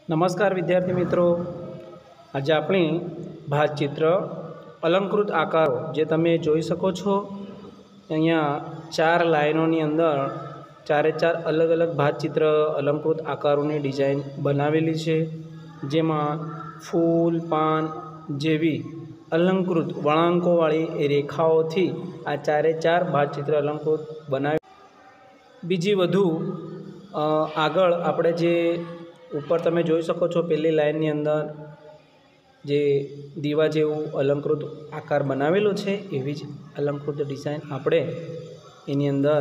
नमस्कार विद्यार्थी मित्रों, आज अपनी भातचित्र अलंकृत आकारो जे तमे जोई सको छो। अहींया 4 लाइनोनी अंदर चारे चार अलग अलग भातचित्र अलंकृत आकारोनी डिजाइन बनावेली छे, जेमां फूल पान जेवी अलंकृत वळांकोवाળી रेखाओथी आ चारे चार भातचित्र अलंकृत बनावे। बीजी वधु आगळ आपणे जे ऊपर तमे जोई सको छो, पहली लाइननी अंदर जे दीवा जेवुं अलंकृत आकार बनावेलो छे एवी ज अलंकृत डिजाइन आपणे एनी अंदर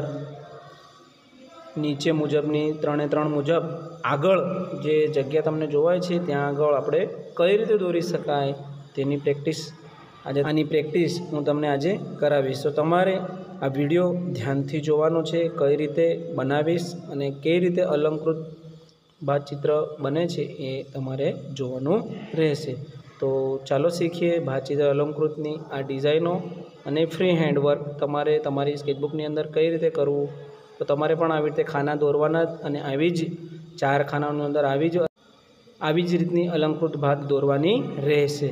नीचे मुजबनी 3x3 मुजब आगळ जे जग्या तमने जोवाय छे त्यां आगळ आपणे कई रीते दोरी शकाय तेनी प्रेक्टिस आज आनी प्रेक्टिस हूँ तमने आजे करावीश। तो तमारे आ विडियो ध्यानथी जोवानो छे, कई रीते बनावीश अने कई रीते अलंकृत भातचित्र बने छे ए तमारे जोवानुं रहेशे। तो चालो शीखीए भातचित्र अलंकृतनी आ डिजाइनो अने फ्री हेन्डवर्क तमारे तमारी स्केचबुकनी अंदर कई रीते करवुं। तो तमारे पण आवी रीते खाना दौरवाना अने आवी ज 4 खानानी अंदर आवी ज रीतनी अलंकृत भात दौरवानी रहेशे।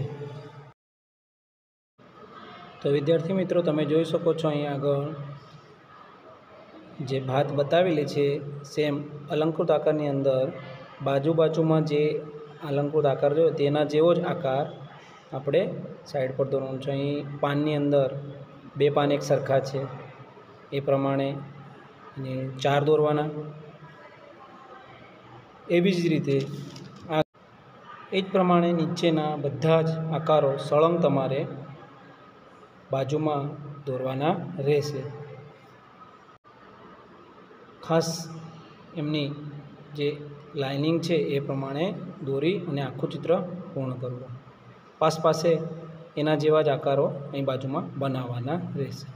तो विद्यार्थी मित्रों, तमे जोई शको छो अहीं आगळ जे भात बतावेली छे सेम अलंकृत आकारनी अंदर बाजू बाजूमां जे अलंकृत आकार जोयो तेना जेवो ज आकार आपणे साइड पर दौरવાનો छे। अहीं पाननी अंदर 2 पान एक सरखा छे ए प्रमाणे अने 4 दौरवाना। एवी ज रीते आ ए ज प्रमाणे नीचेना बधा ज आकारो सळंग तमारे बाजूमां दौरवाना रहेशे। खास एमनी जे लाइनिंग छे ए प्रमाणे दोरी अने आखुं चित्र पूर्ण करवुं। पास पासे एना जेवा ज आकारो अहीं बाजूमां बनाववाना रहेशे।